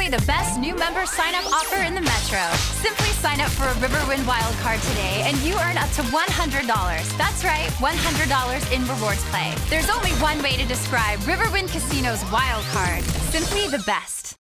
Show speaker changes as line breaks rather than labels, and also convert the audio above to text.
Simply the best new member sign-up offer in the Metro. Simply sign up for a Riverwind wildcard today and you earn up to $100. That's right, $100 in rewards play. There's only one way to describe Riverwind Casino's wildcard. Simply the best.